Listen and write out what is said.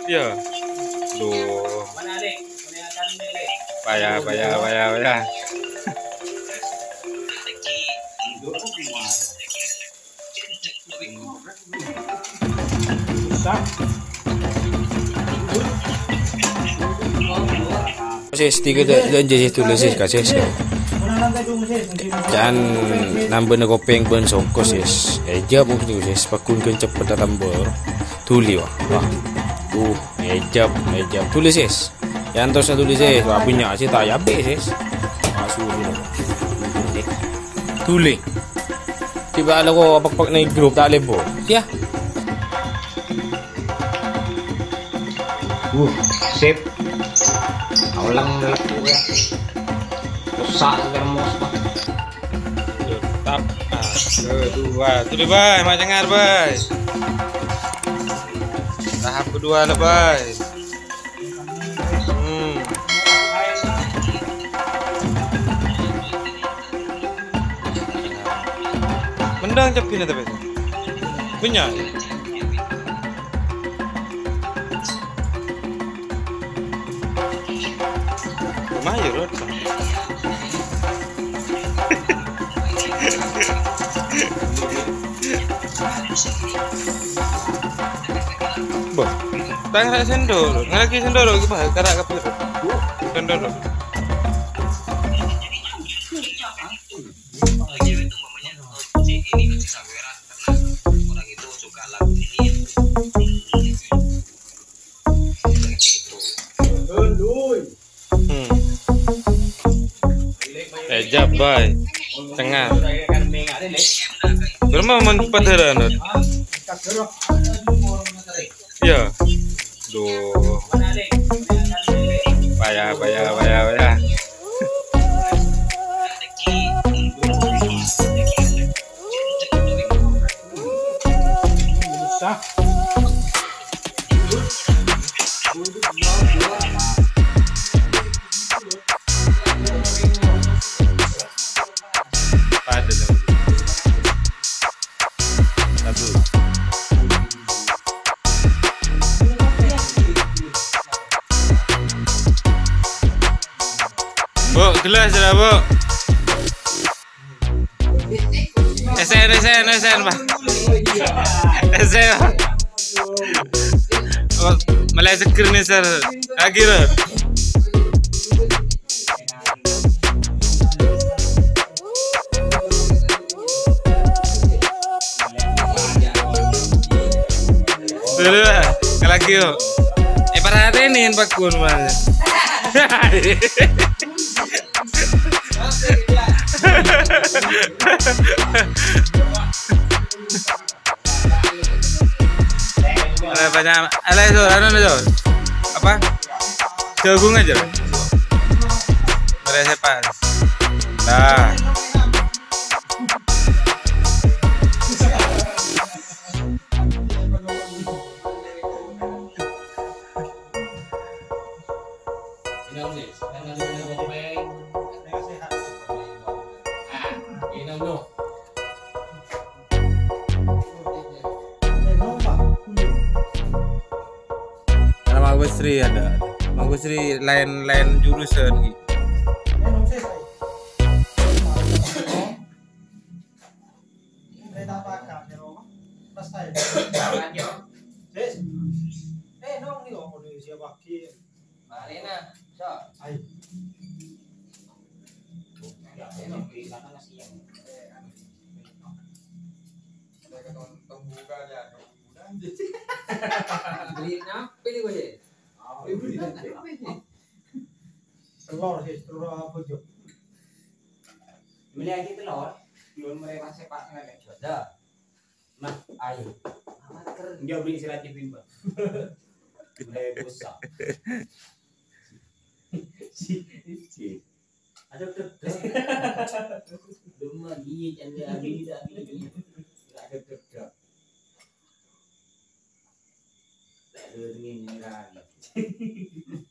Iya. Duh. Payah. Sis tiga dan jadi tulis sis kasih sis. Jangan nambah nekopeng ben songkos sis. Eja mungkin sis pakun kan cepet tambah. Tuli wah. Ejab tulis sis. Yang terus tulis sis. Wah punya sih tak yabe sis. Masuk tuli. Tiba ada kok apa nih grup tak lebo. Ya. Sip. Ulang laku ya. Rusak termos pak. Tetap. Kedua. Tuh bay, macam ngar bay. Tahap kedua lah bay. Mendang cepin tapi punya. Lumayan rot. Boh, tangan sendol, ngalaki sendol gimana? Karak kapir. Sendol. Jabai tengah berapa menpadaran ya duh payah Bu, gelas lah bu. SN pak. SN. Malah seger nih sir. Akhirnya. Dulu lagi yuk. Perhatiin Pak Kun mas. Banyak alay itu apa jagung aja mereka pas nah Magusri ada Magusri lain jurusan gitu. Telur sih, telur apa tuh? Beli lagi telur, belum mereka sepak dengan jodoh. Nah, ayo. Dia beli silatifin pak. Mulai busuk. Si. Ada kertas. Belum lagi, anda ini. Ada kertas. Ada dengan yang lain.